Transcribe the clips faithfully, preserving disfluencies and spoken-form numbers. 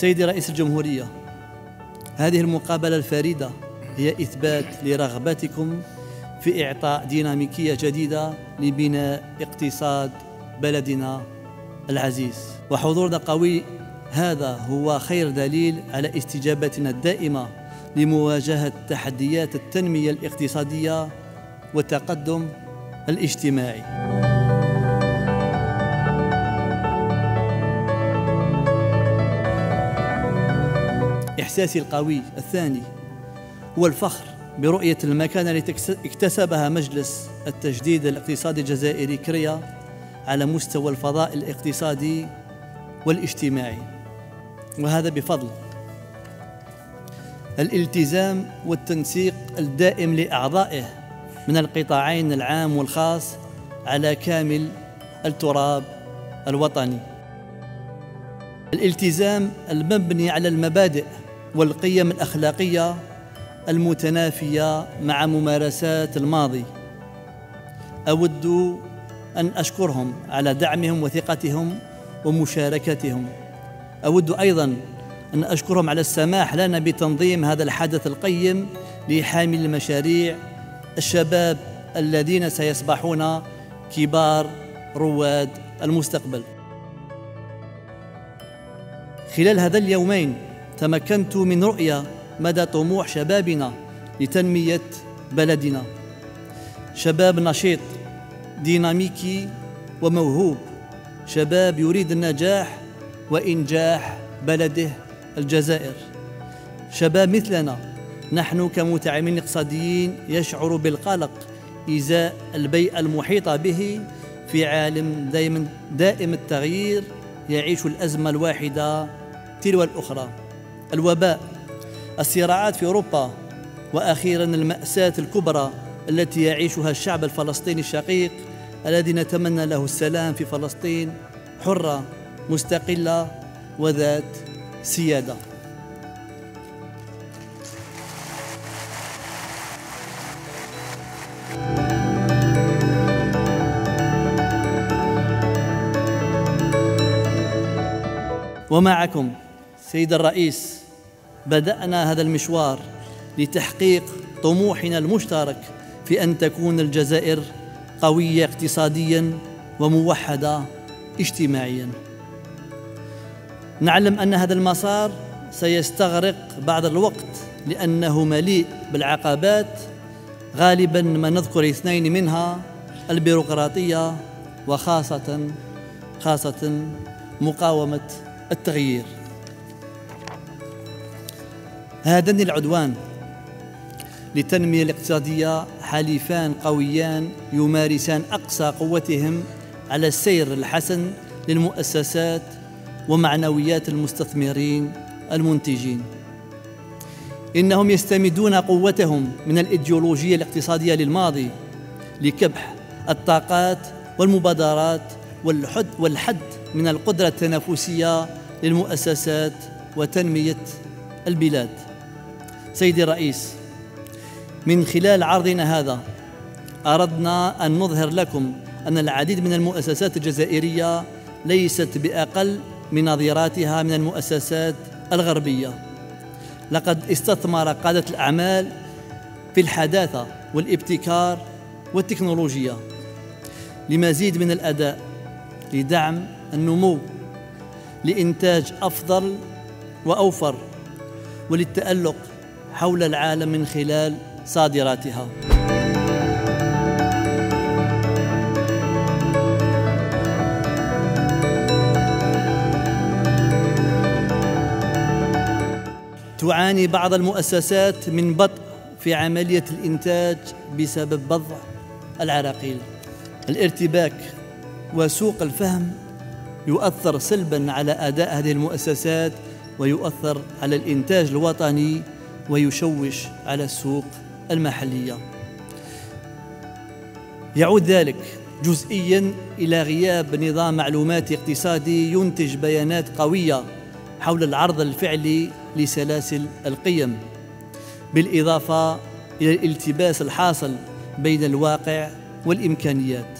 سيدي رئيس الجمهورية، هذه المقابلة الفريدة هي إثبات لرغبتكم في إعطاء ديناميكية جديدة لبناء اقتصاد بلدنا العزيز، وحضورنا قوي هذا هو خير دليل على استجابتنا الدائمة لمواجهة تحديات التنمية الاقتصادية والتقدم الاجتماعي. إحساسي القوي الثاني هو الفخر برؤية المكانة التي اكتسبها مجلس التجديد الاقتصادي الجزائري كريا على مستوى الفضاء الاقتصادي والاجتماعي، وهذا بفضل الالتزام والتنسيق الدائم لأعضائه من القطاعين العام والخاص على كامل التراب الوطني. الالتزام المبني على المبادئ والقيم الأخلاقية المتنافية مع ممارسات الماضي. أود أن أشكرهم على دعمهم وثقتهم ومشاركتهم. أود أيضاً أن أشكرهم على السماح لنا بتنظيم هذا الحدث القيم لحامل المشاريع الشباب الذين سيصبحون كبار رواد المستقبل. خلال هذا اليومين تمكنت من رؤية مدى طموح شبابنا لتنمية بلدنا، شباب نشيط ديناميكي وموهوب، شباب يريد النجاح وإنجاح بلده الجزائر، شباب مثلنا نحن كمتعاملين اقتصاديين يشعر بالقلق إزاء البيئة المحيطة به في عالم دائم دائم التغيير يعيش الأزمة الواحدة تلو الأخرى، الوباء، الصراعات في أوروبا، وأخيراً المأساة الكبرى التي يعيشها الشعب الفلسطيني الشقيق الذي نتمنى له السلام في فلسطين حرة مستقلة وذات سيادة. ومعكم سيد الرئيس بدأنا هذا المشوار لتحقيق طموحنا المشترك في أن تكون الجزائر قوية اقتصادياً وموحدة اجتماعياً. نعلم أن هذا المسار سيستغرق بعض الوقت لأنه مليء بالعقبات، غالباً ما نذكر اثنين منها: البيروقراطية وخاصة خاصة مقاومة التغيير. هذان العدوان للتنمية الاقتصادية حليفان قويان يمارسان أقصى قوتهم على السير الحسن للمؤسسات ومعنويات المستثمرين المنتجين. إنهم يستمدون قوتهم من الإيديولوجية الاقتصادية للماضي لكبح الطاقات والمبادرات والحد والحد من القدرة التنافسية للمؤسسات وتنمية البلاد. سيدي الرئيس، من خلال عرضنا هذا أردنا أن نظهر لكم أن العديد من المؤسسات الجزائرية ليست بأقل من نظيراتها من المؤسسات الغربية. لقد استثمر قادة الأعمال في الحداثة والابتكار والتكنولوجيا لمزيد من الأداء، لدعم النمو، لإنتاج أفضل وأوفر، وللتألق حول العالم من خلال صادراتها. تعاني بعض المؤسسات من بطء في عملية الإنتاج بسبب بضع العراقيل. الارتباك وسوء الفهم يؤثر سلباً على أداء هذه المؤسسات ويؤثر على الإنتاج الوطني ويشوش على السوق المحلية. يعود ذلك جزئياً إلى غياب نظام معلوماتي اقتصادي ينتج بيانات قوية حول العرض الفعلي لسلاسل القيم، بالإضافة إلى الالتباس الحاصل بين الواقع والإمكانيات.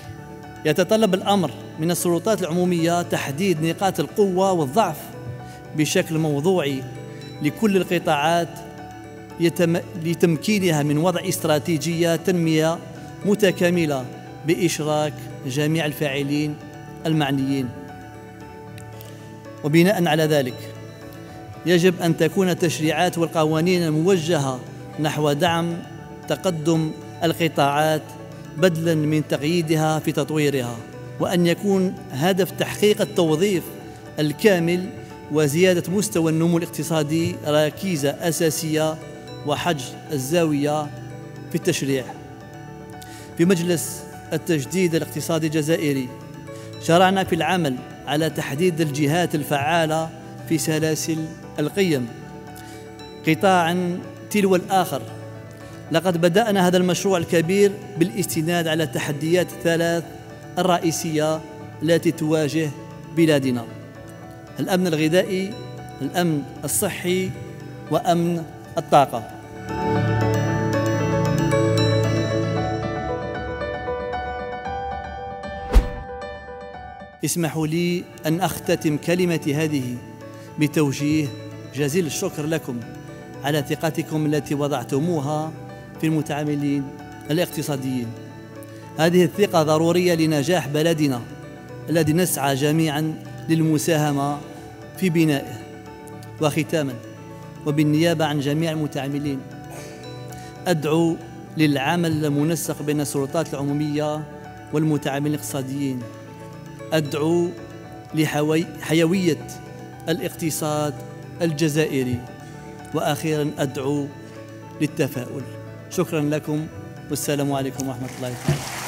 يتطلب الأمر من السلطات العمومية تحديد نقاط القوة والضعف بشكل موضوعي لكل القطاعات يتم... لتمكينها من وضع استراتيجية تنمية متكاملة بإشراك جميع الفاعلين المعنيين. وبناء على ذلك يجب أن تكون التشريعات والقوانين الموجهة نحو دعم تقدم القطاعات بدلاً من تقييدها في تطويرها، وأن يكون هدف تحقيق التوظيف الكامل وزيادة مستوى النمو الاقتصادي ركيزة أساسية وحجر الزاوية في التشريع. في مجلس التجديد الاقتصادي الجزائري شرعنا في العمل على تحديد الجهات الفعالة في سلاسل القيم قطاعاً تلو الآخر. لقد بدأنا هذا المشروع الكبير بالاستناد على التحديات الثلاث الرئيسية التي تواجه بلادنا: الأمن الغذائي، الأمن الصحي، وأمن الطاقة. اسمحوا لي أن أختتم كلمتي هذه بتوجيه جزيل الشكر لكم على ثقتكم التي وضعتموها في المتعاملين الاقتصاديين. هذه الثقة ضرورية لنجاح بلدنا الذي نسعى جميعاً للمساهمة في بنائه. وختاماً، وبالنيابة عن جميع المتعاملين، أدعو للعمل المنسق بين السلطات العمومية والمتعاملين الاقتصاديين. أدعو لحيوية الاقتصاد الجزائري. وأخيراً أدعو للتفاؤل. شكراً لكم والسلام عليكم ورحمة الله تعالى.